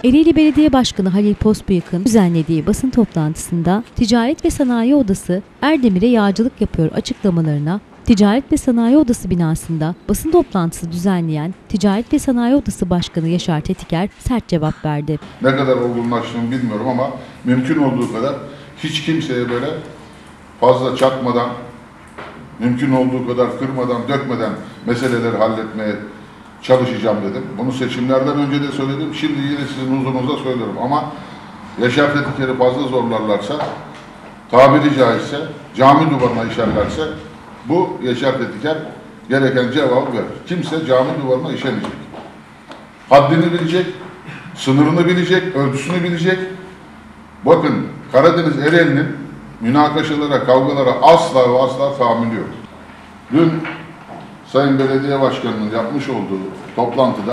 Ereğli Belediye Başkanı Halil Pospıyık'ın düzenlediği basın toplantısında Ticaret ve Sanayi Odası Erdemir'e yağcılık yapıyor açıklamalarına Ticaret ve Sanayi Odası binasında basın toplantısı düzenleyen Ticaret ve Sanayi Odası Başkanı Yaşar Tetiker sert cevap verdi. Ne kadar olgunlaştığını bilmiyorum ama mümkün olduğu kadar hiç kimseye böyle fazla çakmadan, mümkün olduğu kadar kırmadan, dökmeden meseleleri halletmeye çalışacağım dedim. Bunu seçimlerden önce de söyledim. Şimdi yine sizin huzurunuza söylüyorum ama Yaşar Tetiker'i fazla zorlarlarsa, tabiri caizse cami duvarına işerlerse bu Yaşar Tetiker gereken cevabı verir. Kimse cami duvarına işemeyecek. Haddini bilecek, sınırını bilecek, ölçüsünü bilecek. Bakın Karadeniz Ereğli'nin münakaşalara, kavgalara asla ve asla tahammülü yok. Dün Sayın Belediye Başkanı'nın yapmış olduğu toplantıda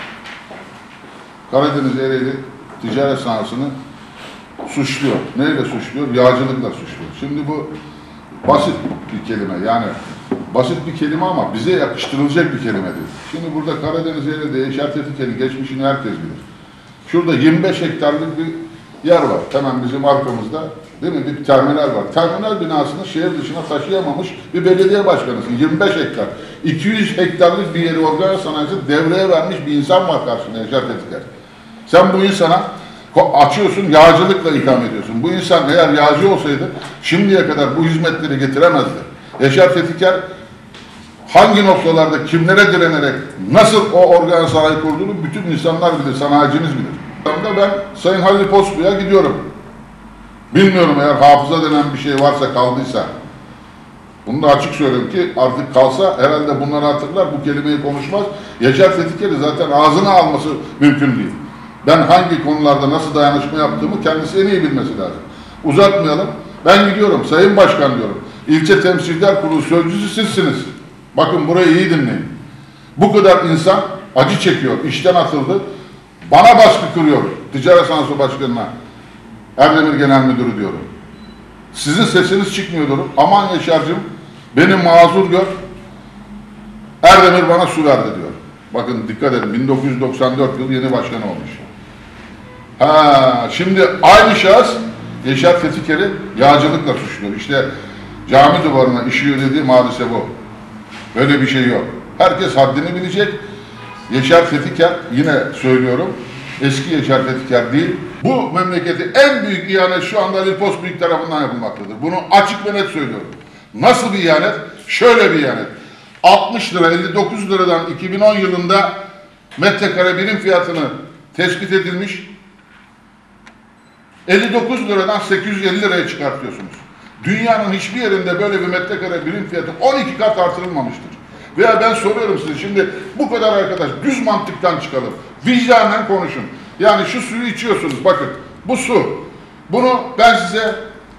Karadeniz Ereğli ticaret sahasını suçluyor. Neyle suçluyor? Yağcılıkla suçluyor. Şimdi bu basit bir kelime. Yani basit bir kelime ama bize yakıştırılacak bir kelime değil. Şimdi burada Karadeniz Ereğli'de Yaşar Tetiker'in geçmişini herkes bilir. Şurada 25 hektarlık bir yer var. Hemen bizim arkamızda, değil mi? Bir terminal var. Terminal binasını şehir dışına taşıyamamış bir belediye başkanısın. 25 hektar. 200 hektarlık bir yeri organ sanayisi devreye vermiş bir insan var karşında Yaşar Tetiker. Sen bu insana açıyorsun, yağcılıkla itham ediyorsun. Bu insan eğer yağcı olsaydı şimdiye kadar bu hizmetleri getiremezdi. Yaşar Tetiker hangi noktalarda kimlere direnerek nasıl o organ sanayi kurduğunu bütün insanlar bilir, sanayicimiz bilir. Ben Sayın Halil Pospıyık'a gidiyorum. Bilmiyorum eğer hafıza denen bir şey varsa, kaldıysa. Bunu da açık söyleyeyim ki artık kalsa herhalde bunları hatırlar, bu kelimeyi konuşmaz. Yaşar Tetiker'i zaten ağzına alması mümkün değil. Ben hangi konularda nasıl dayanışma yaptığımı kendisi en iyi bilmesi lazım. Uzatmayalım. Ben gidiyorum, Sayın Başkan diyorum. İlçe Temsilciler Kurulu sözcüsü sizsiniz. Bakın burayı iyi dinleyin. Bu kadar insan acı çekiyor, işten atıldı. Bana baskı kuruyor Ticaret Sanayi Başkanı'na. Erdemir Genel Müdürü diyorum. Sizin sesiniz çıkmıyor diyorum. Aman Yaşar'cığım beni mazur gör. Erdemir bana su verdi diyor. Bakın dikkat edin 1994 yıl yeni başkan olmuş. Şimdi aynı şahıs Yaşar Tetiker'i yağcılıkla suçluyor. İşte cami duvarına işiyor dediği hadise bu. Böyle bir şey yok. Herkes haddini bilecek. Yaşar Tetiker, yine söylüyorum, eski Yaşar Tetiker değil. Bu memleketi en büyük ihanet şu anda Halil Pospıyık tarafından yapılmaktadır. Bunu açık ve net söylüyorum. Nasıl bir ihanet? Şöyle bir ihanet. 60 lira, 59 liradan 2010 yılında metrekare birim fiyatını tespit edilmiş. 59 liradan 850 liraya çıkartıyorsunuz. Dünyanın hiçbir yerinde böyle bir metrekare birim fiyatı 12 kat artırılmamıştır. Veya ben soruyorum size şimdi bu kadar arkadaş düz mantıktan çıkalım. Vicdanen konuşun. Yani şu suyu içiyorsunuz bakın. Bu su. Bunu ben size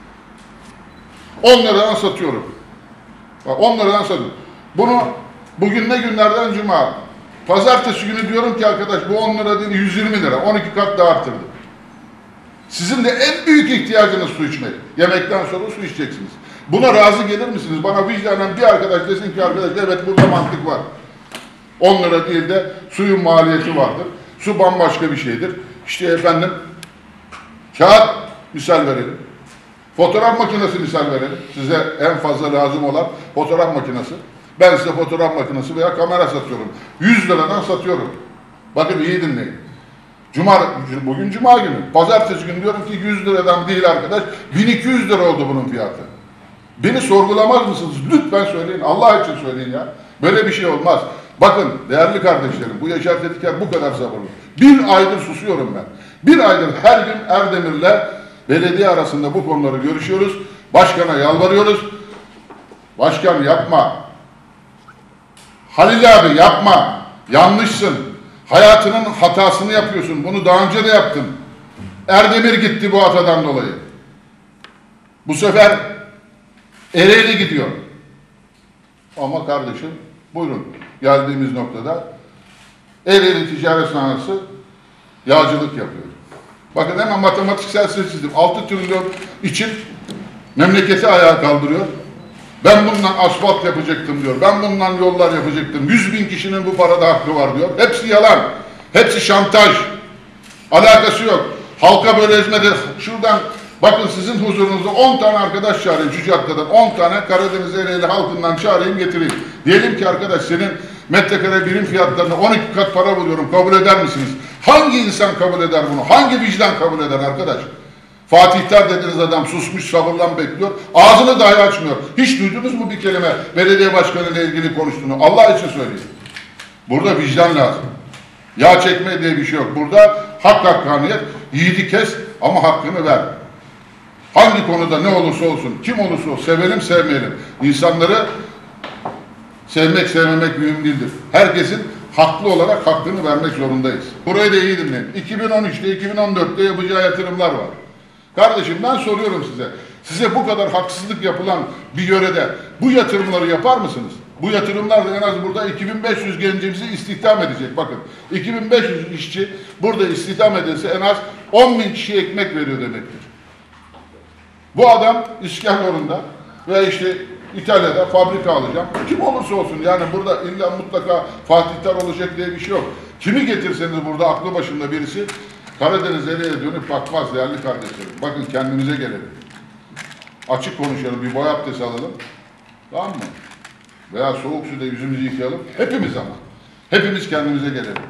10 liradan satıyorum. Bak 10 liradan satıyorum. Bunu bugün ne günlerden cuma. Pazartesi günü diyorum ki arkadaş bu 10 lira değil 120 lira. 12 kat daha arttırdı. Sizin de en büyük ihtiyacınız su içmek. Yemekten sonra su içeceksiniz. Buna razı gelir misiniz? Bana vicdanen bir arkadaş desin ki arkadaş evet burada mantık var. 10 lira değil de suyun maliyeti vardır. Su bambaşka bir şeydir. İşte efendim kağıt misal verelim. Fotoğraf makinesi misal verelim. Size en fazla lazım olan fotoğraf makinesi. Ben size fotoğraf makinesi veya kamera satıyorum. 100 liradan satıyorum. Bakın iyi dinleyin. Bugün cuma günü. Pazartesi günü diyorum ki 100 liradan değil arkadaş. 1200 lira oldu bunun fiyatı. Beni sorgulamaz mısınız? Lütfen söyleyin. Allah için söyleyin ya. Böyle bir şey olmaz. Bakın değerli kardeşlerim bu Yaşar Tetiker bu kadar sabırlı. Bir aydır susuyorum ben. Bir aydır her gün Erdemir'le belediye arasında bu konuları görüşüyoruz. Başkana yalvarıyoruz. Başkan yapma. Halil abi yapma. Yanlışsın. Hayatının hatasını yapıyorsun. Bunu daha önce de yaptın. Erdemir gitti bu hatadan dolayı. Bu sefer Ereğli gidiyor. Ama kardeşim buyurun geldiğimiz noktada Ereğli ticaret sanayisi yağcılık yapıyor. Bakın hemen matematiksel çizdim. 6 trilyon için memleketi ayağa kaldırıyor. Ben bundan asfalt yapacaktım diyor. Ben bundan yollar yapacaktım. 100.000 kişinin bu parada hakkı var diyor. Hepsi yalan. Hepsi şantaj. Alakası yok. Halka böyle ezmede şuradan bakın sizin huzurunuzda 10 tane arkadaş çağırayım şu caddeden 10 tane Karadeniz Ereğli halkından çağırayım getireyim. Diyelim ki arkadaş senin metrekare birim fiyatlarına 12 kat para buluyorum kabul eder misiniz? Hangi insan kabul eder bunu? Hangi vicdan kabul eder arkadaş? Fatihler dediğiniz adam susmuş sabırla bekliyor. Ağzını dahi açmıyor. Hiç duydunuz mu bir kelime belediye başkanı ile ilgili konuştuğunu? Allah için söyleyeyim. Burada vicdan lazım. Yağ çekme diye bir şey yok. Burada hak hakkaniyet, yiğidi kes ama hakkını ver. Hangi konuda ne olursa olsun, kim olursa olsun, sevelim sevmeyelim. İnsanları sevmek sevmemek mühim değildir. Herkesin haklı olarak hakkını vermek zorundayız. Burayı da iyi dinleyin. 2013'te, 2014'te yapacağı yatırımlar var. Kardeşim ben soruyorum size. Size bu kadar haksızlık yapılan bir yörede bu yatırımları yapar mısınız? Bu yatırımlar da en az burada 2500 gencimizi istihdam edecek. Bakın 2500 işçi burada istihdam edilse en az 10.000 kişiye ekmek veriyor demektir. Bu adam İskenderun'da ve işte İtalya'da fabrika alacağım. Kim olursa olsun yani burada illa mutlaka Fatihler olacak diye bir şey yok. Kimi getirseniz burada aklı başında birisi Karadeniz Ereğli'ye dönüp bakmaz değerli kardeşlerim. Bakın kendimize gelelim. Açık konuşalım, bir boy abdesti alalım. Tamam mı? Veya soğuk suda yüzümüzü yıkayalım. Hepimiz ama. Hepimiz kendimize gelelim.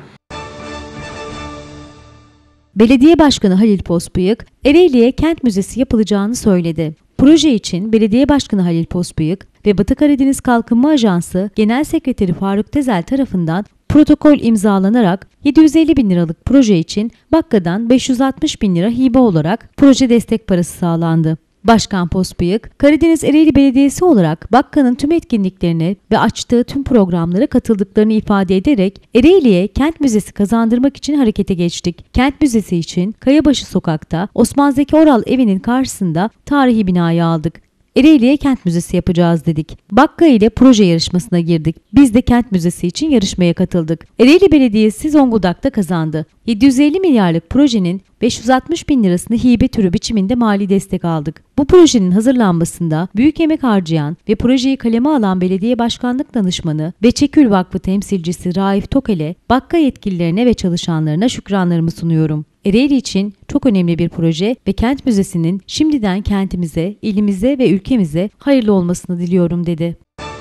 Belediye Başkanı Halil Pospıyık, Ereğli'ye kent müzesi yapılacağını söyledi. Proje için Belediye Başkanı Halil Pospıyık ve Batı Karadeniz Kalkınma Ajansı Genel Sekreteri Faruk Tezel tarafından protokol imzalanarak 750 bin liralık proje için Bakka'dan 560 bin lira hibe olarak proje destek parası sağlandı. Başkan Pospıyık, Karadeniz Ereğli Belediyesi olarak Bakka'nın tüm etkinliklerine ve açtığı tüm programlara katıldıklarını ifade ederek Ereğli'ye kent müzesi kazandırmak için harekete geçtik. Kent müzesi için Kayabaşı Sokak'ta Osman Zeki Oral evinin karşısında tarihi binayı aldık. Ereğli'ye kent müzesi yapacağız dedik. Bakka ile proje yarışmasına girdik. Biz de kent müzesi için yarışmaya katıldık. Ereğli Belediyesi Zonguldak'ta kazandı. 750 milyarlık projenin 560 bin lirasını hibe türü biçiminde mali destek aldık. Bu projenin hazırlanmasında büyük emek harcayan ve projeyi kaleme alan Belediye Başkanlık Danışmanı Beçekül Vakfı temsilcisi Raif Tokel'e, Bakka yetkililerine ve çalışanlarına şükranlarımı sunuyorum. Ereğli için çok önemli bir proje ve kent müzesinin şimdiden kentimize, ilimize ve ülkemize hayırlı olmasını diliyorum dedi.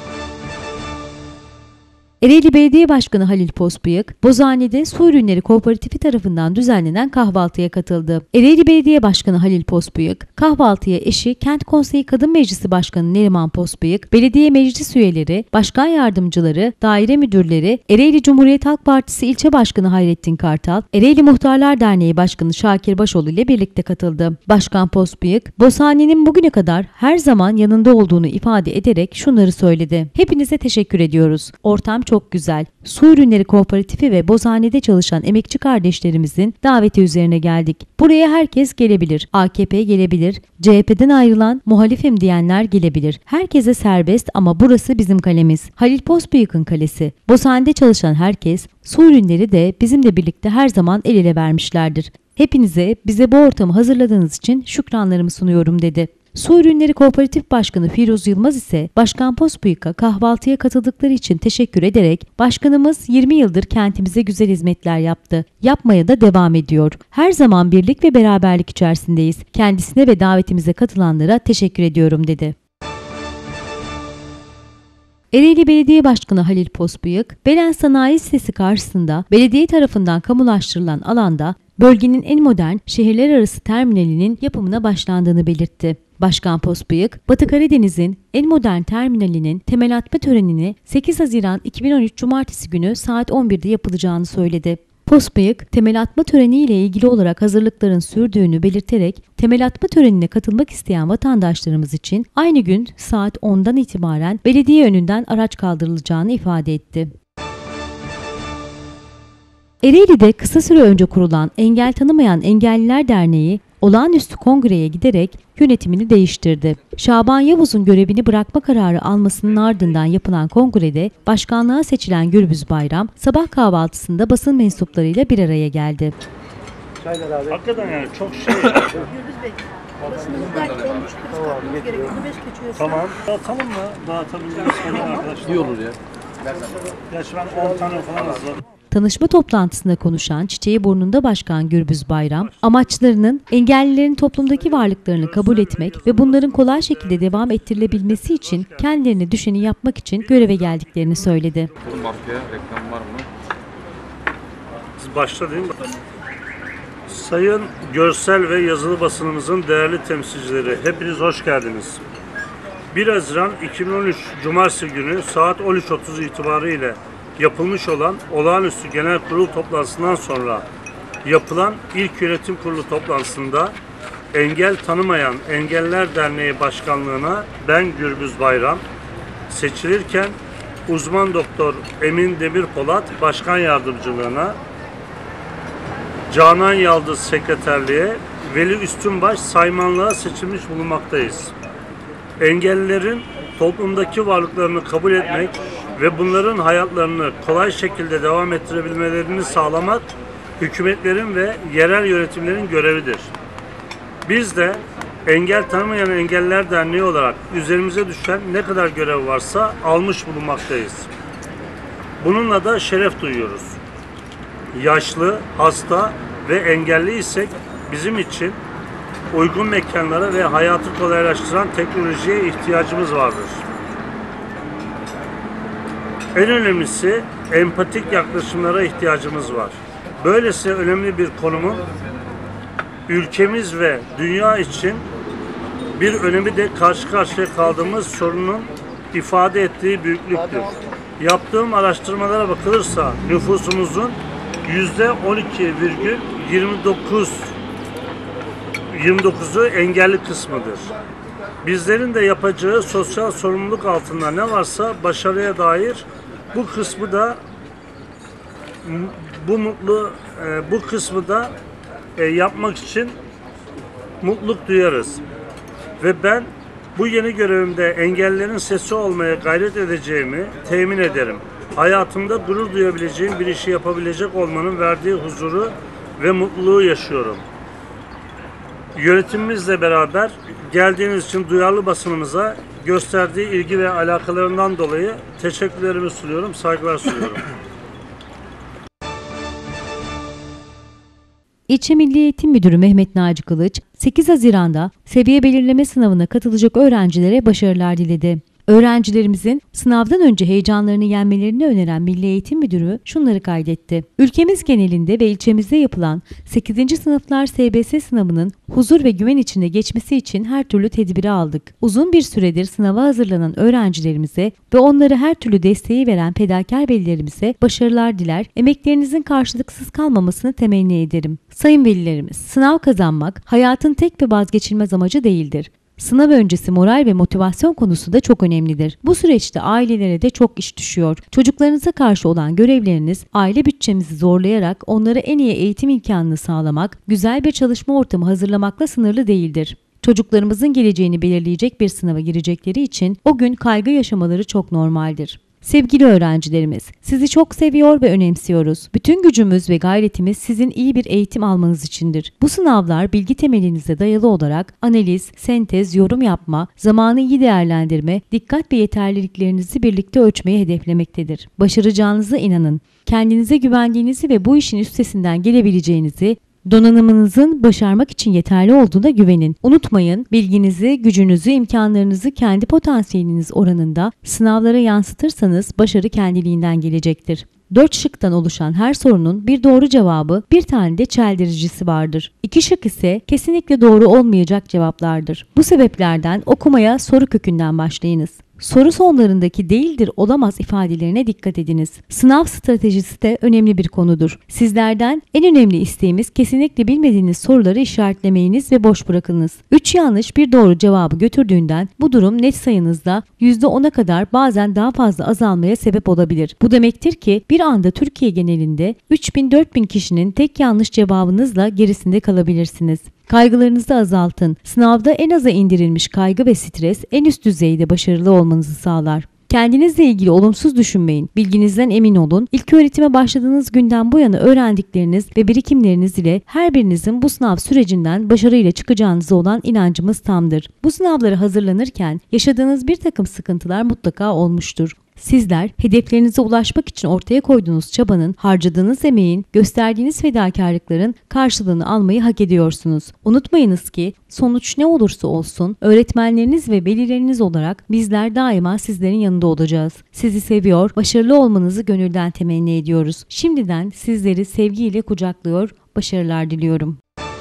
Ereğli Belediye Başkanı Halil Pospıyık, Bozhane'de Su Ürünleri Kooperatifi tarafından düzenlenen kahvaltıya katıldı. Ereğli Belediye Başkanı Halil Pospıyık, kahvaltıya eşi Kent Konseyi Kadın Meclisi Başkanı Neriman Pospıyık, belediye meclis üyeleri, başkan yardımcıları, daire müdürleri, Ereğli Cumhuriyet Halk Partisi İlçe Başkanı Hayrettin Kartal, Ereğli Muhtarlar Derneği Başkanı Şakir Başoğlu ile birlikte katıldı. Başkan Pospıyık, Bozhane'nin bugüne kadar her zaman yanında olduğunu ifade ederek şunları söyledi. Hepinize teşekkür ediyoruz. Ortam çok güzel. Su Ürünleri Kooperatifi ve Bozhane'de çalışan emekçi kardeşlerimizin daveti üzerine geldik. Buraya herkes gelebilir. AKP gelebilir. CHP'den ayrılan muhalifim diyenler gelebilir. Herkese serbest ama burası bizim kalemiz. Halil Pospıyık'ın kalesi. Bozhane'de çalışan herkes, Su Ürünleri de bizimle birlikte her zaman el ele vermişlerdir. Hepinize bize bu ortamı hazırladığınız için şükranlarımı sunuyorum dedi. Su Ürünleri Kooperatif Başkanı Firuz Yılmaz ise Başkan Pospıyık'a kahvaltıya katıldıkları için teşekkür ederek "Başkanımız 20 yıldır kentimize güzel hizmetler yaptı. Yapmaya da devam ediyor. Her zaman birlik ve beraberlik içerisindeyiz. Kendisine ve davetimize katılanlara teşekkür ediyorum." dedi. Ereğli Belediye Başkanı Halil Pospıyık, Belen Sanayi Sitesi karşısında belediye tarafından kamulaştırılan alanda bölgenin en modern şehirler arası terminalinin yapımına başlandığını belirtti. Başkan Pospıyık, Batı Karadeniz'in en modern terminalinin temel atma törenini 8 Haziran 2013 Cumartesi günü saat 11'de yapılacağını söyledi. Pospıyık, temel atma töreniyle ilgili olarak hazırlıkların sürdüğünü belirterek, temel atma törenine katılmak isteyen vatandaşlarımız için aynı gün saat 10'dan itibaren belediye önünden araç kaldırılacağını ifade etti. Ereğli'de kısa süre önce kurulan Engel Tanımayan Engelliler Derneği, olağanüstü kongreye giderek yönetimini değiştirdi. Şaban Yavuz'un görevini bırakma kararı almasının ardından yapılan kongrede başkanlığa seçilen Gürbüz Bayram, sabah kahvaltısında basın mensuplarıyla bir araya geldi. Hakikaten yani çok şey. Gürbüz Bey, basınımızda olmuş kriz kapmamız gerekiyordu. 5 geçiyor. Tamam. Dağıtalım mı? Dağıtabildiğimiz kadar arkadaşlar. İyi olur ya. Gerçi ben 10 tane falan hazırladım. Tanışma toplantısında konuşan Çiçeğiburnunda Başkan Gürbüz Bayram, amaçlarının engellilerin toplumdaki varlıklarını kabul etmek ve bunların kolay şekilde devam ettirilebilmesi için kendilerine düşeni yapmak için göreve geldiklerini söyledi. Bu markaya reklam var mı? Siz başla değil mi? Sayın görsel ve yazılı basınımızın değerli temsilcileri, hepiniz hoş geldiniz. 1 Haziran 2013 Cumartesi günü saat 13.30 itibariyle yapılmış olan olağanüstü genel kurul toplantısından sonra yapılan ilk yönetim kurulu toplantısında engel tanımayan Engelliler Derneği Başkanlığı'na ben Gürbüz Bayram seçilirken uzman doktor Emin Demirpolat Başkan Yardımcılığına, Canan Yaldız Sekreterliğe, Veli Üstünbaş Saymanlığa seçilmiş bulunmaktayız. Engellilerin toplumdaki varlıklarını kabul etmek ve bunların hayatlarını kolay şekilde devam ettirebilmelerini sağlamak hükümetlerin ve yerel yönetimlerin görevidir. Biz de Engel Tanımayan Engelliler Derneği olarak üzerimize düşen ne kadar görev varsa almış bulunmaktayız. Bununla da şeref duyuyoruz. Yaşlı, hasta ve engelli isek bizim için uygun mekanlara ve hayatı kolaylaştıran teknolojiye ihtiyacımız vardır. En önemlisi empatik yaklaşımlara ihtiyacımız var. Böylesi önemli bir konumun ülkemiz ve dünya için bir önemi de karşı karşıya kaldığımız sorunun ifade ettiği büyüklüktür. Yaptığım araştırmalara bakılırsa nüfusumuzun %12,29'u engelli kısmıdır. Bizlerin de yapacağı sosyal sorumluluk altında ne varsa başarıya dair bu kısmı da yapmak için mutluluk duyarız. Ve ben bu yeni görevimde engellilerin sesi olmaya gayret edeceğimi temin ederim. Hayatımda gurur duyabileceğim bir işi yapabilecek olmanın verdiği huzuru ve mutluluğu yaşıyorum. Yönetimimizle beraber geldiğiniz için duyarlı basınımıza gösterdiği ilgi ve alakalarından dolayı teşekkürlerimi sunuyorum, saygılar sunuyorum. İlçe Milli Eğitim Müdürü Mehmet Naci Kılıç, 8 Haziran'da seviye belirleme sınavına katılacak öğrencilere başarılar diledi. Öğrencilerimizin sınavdan önce heyecanlarını yenmelerini öneren Milli Eğitim Müdürü şunları kaydetti. Ülkemiz genelinde ve ilçemizde yapılan 8. sınıflar SBS sınavının huzur ve güven içinde geçmesi için her türlü tedbiri aldık. Uzun bir süredir sınava hazırlanan öğrencilerimize ve onlara her türlü desteği veren fedakar velilerimize başarılar diler, emeklerinizin karşılıksız kalmamasını temenni ederim. Sayın velilerimiz, sınav kazanmak hayatın tek ve vazgeçilmez amacı değildir. Sınav öncesi moral ve motivasyon konusu da çok önemlidir. Bu süreçte ailelere de çok iş düşüyor. Çocuklarınıza karşı olan görevleriniz aile bütçemizi zorlayarak onlara en iyi eğitim imkanını sağlamak, güzel bir çalışma ortamı hazırlamakla sınırlı değildir. Çocuklarımızın geleceğini belirleyecek bir sınava girecekleri için o gün kaygı yaşamaları çok normaldir. Sevgili öğrencilerimiz, sizi çok seviyor ve önemsiyoruz. Bütün gücümüz ve gayretimiz sizin iyi bir eğitim almanız içindir. Bu sınavlar bilgi temelinize dayalı olarak analiz, sentez, yorum yapma, zamanı iyi değerlendirme, dikkat ve yeterliliklerinizi birlikte ölçmeyi hedeflemektedir. Başaracağınıza inanın. Kendinize güvendiğinizi ve bu işin üstesinden gelebileceğinizi, donanımınızın başarmak için yeterli olduğuna güvenin. Unutmayın, bilginizi, gücünüzü, imkanlarınızı kendi potansiyeliniz oranında sınavlara yansıtırsanız başarı kendiliğinden gelecektir. 4 şıktan oluşan her sorunun bir doğru cevabı, bir tane de çeldiricisi vardır. 2 şık ise kesinlikle doğru olmayacak cevaplardır. Bu sebeplerden okumaya soru kökünden başlayınız. Soru sonlarındaki değildir olamaz ifadelerine dikkat ediniz. Sınav stratejisi de önemli bir konudur. Sizlerden en önemli isteğimiz kesinlikle bilmediğiniz soruları işaretlemeyiniz ve boş bırakınız. 3 yanlış bir doğru cevabı götürdüğünden bu durum net sayınızda %10'a kadar bazen daha fazla azalmaya sebep olabilir. Bu demektir ki bir anda Türkiye genelinde 3000-4000 kişinin tek yanlış cevabınızla gerisinde kalabilirsiniz. Kaygılarınızı azaltın. Sınavda en aza indirilmiş kaygı ve stres en üst düzeyde başarılı olmanızı sağlar. Kendinizle ilgili olumsuz düşünmeyin. Bilginizden emin olun. İlköğretime başladığınız günden bu yana öğrendikleriniz ve birikimleriniz ile her birinizin bu sınav sürecinden başarıyla çıkacağınıza olan inancımız tamdır. Bu sınavlara hazırlanırken yaşadığınız bir takım sıkıntılar mutlaka olmuştur. Sizler hedeflerinize ulaşmak için ortaya koyduğunuz çabanın, harcadığınız emeğin, gösterdiğiniz fedakarlıkların karşılığını almayı hak ediyorsunuz. Unutmayınız ki sonuç ne olursa olsun öğretmenleriniz ve velileriniz olarak bizler daima sizlerin yanında olacağız. Sizi seviyor, başarılı olmanızı gönülden temenni ediyoruz. Şimdiden sizleri sevgiyle kucaklıyor, başarılar diliyorum.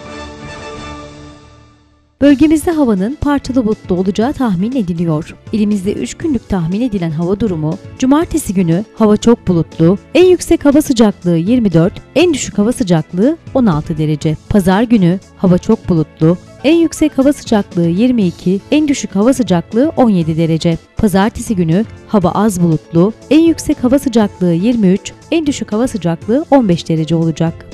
Bölgemizde havanın parçalı bulutlu olacağı tahmin ediliyor. İlimizde 3 günlük tahmin edilen hava durumu: Cumartesi günü hava çok bulutlu, en yüksek hava sıcaklığı 24, en düşük hava sıcaklığı 16 derece. Pazar günü hava çok bulutlu, en yüksek hava sıcaklığı 22, en düşük hava sıcaklığı 17 derece. Pazartesi günü hava az bulutlu, en yüksek hava sıcaklığı 23, en düşük hava sıcaklığı 15 derece olacak.